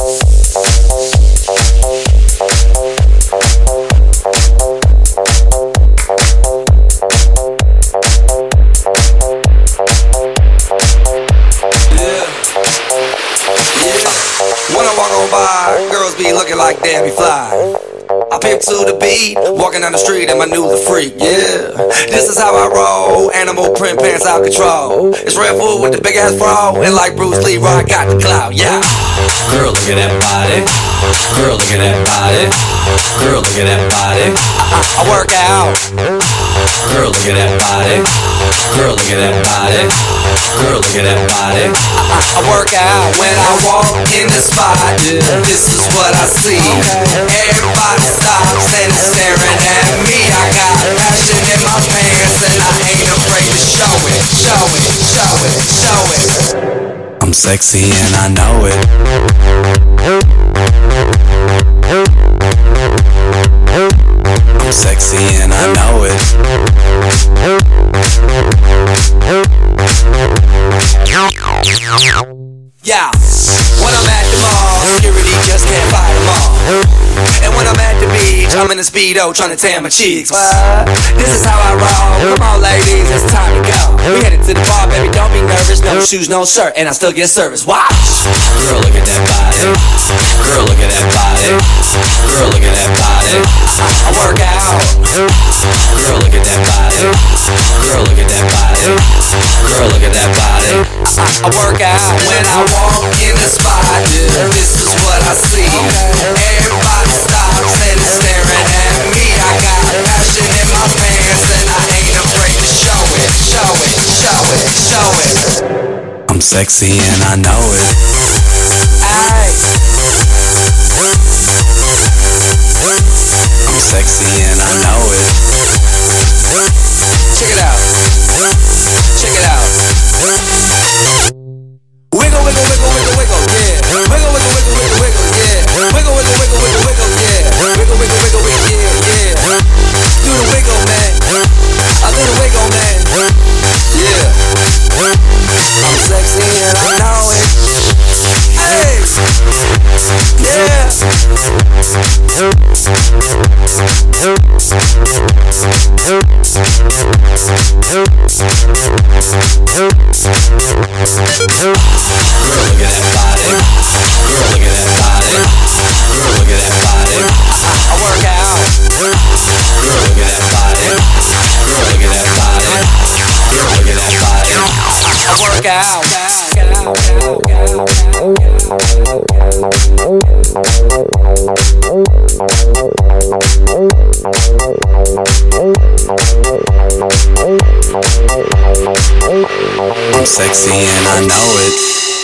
When I walk on by, girls be looking like Debbie Fly. I pimp to the beat, walking down the street and my new the freak, yeah. This is how I roll, animal print pants out control. It's Red Bull with the big ass bra, and like Bruce Lee, I got the clout, yeah. Girl, look at that body. Girl, look at that body. Girl, look at that body. I work out. Girl, look at that body. Girl, look at that body. Girl, look at that body. I work out when I walk in the spot. This is what I see. Everybody stops and is staring at me. I got passion in my pants and I ain't afraid to show it. Show it, show it, show it. I'm sexy and I know it. I'm sexy and I know it. Yeah, when I'm at the mall, security just can't fight them all. And when I'm at the beach, I'm in a Speedo trying to tan my cheeks. What? This is how I roll. Come on ladies, it's time to go. We headed to the bar, baby, don't be nervous. No shoes, no shirt, and I still get service. Watch! Girl, look at that body. Girl, look at that body. Girl, look at that body. I work out. Girl, look at that body. Girl, look at that body. Girl, look at that body. I work out when I walk in the spot. This is what I see. Everybody stops and is staring at me. I got passion in my pants and I ain't afraid to show it. Show it, show it, show it. I'm sexy and I know it. Aye. I'm sexy and I know it. Check it out. Check it out. Wiggle, wiggle, wiggle, wiggle, wiggle, yeah. Wiggle, wiggle, wiggle, wiggle, wiggle, yeah. Wiggle, wiggle, wiggle, wiggle, wiggle, yeah. Wiggle, wiggle, wiggle, wiggle, yeah, yeah. Do the wiggle, man. I do the wiggle, man. Yeah. I'm sexy and I know it. Hey. Yeah. Girl, look at that body. Girl, look at that body. Girl, look at that body. I work out. Girl, look at that body. Girl, look at that body. Girl, look at that body. I work out. I'm sexy and I know it.